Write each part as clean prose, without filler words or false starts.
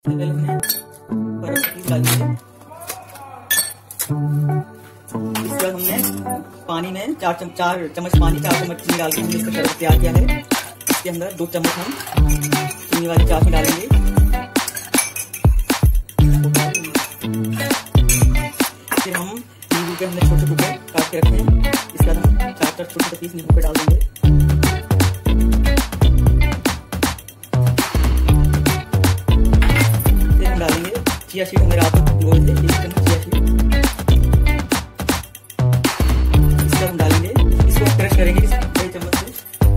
हमने बर्फ डाली है। इसके बाद हमने पानी में 4 चम्मच पानी 4 चम्मच चीनी डाल के हमने इसका शरबत तैयार किया है। इसके अंदर 2 चम्मच हम चीनी वाली चाशनी डालेंगे। फिर हम नींबू के हमने छोटे टुकड़े काट के रखे हैं। इसके बाद हम 4 छोटे पीस नींबू पे डाल देंगे। फिर हम डालेंगे चिया सीड, हमने रात को भिगोए थे 1 चम्मच चिया सीड। इसका हम डालेंगे, इसको क्रश करेंगे इस बड़े चम्मच से,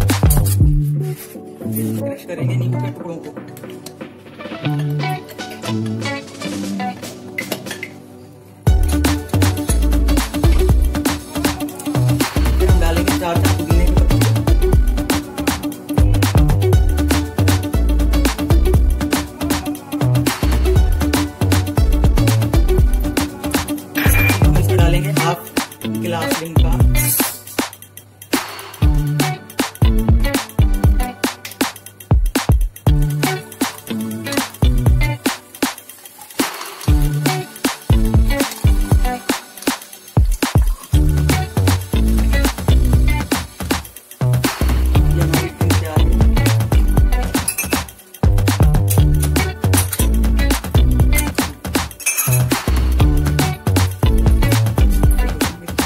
क्रश करेंगे नींबू के टुकड़ों को। फिर हम डालेंगे 4 पुदीने के पत्ते। हम इसमें डालेंगे 1/2 गिलास लीम का।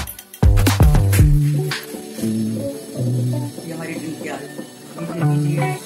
ये हमारी ड्रिंक तैयार है।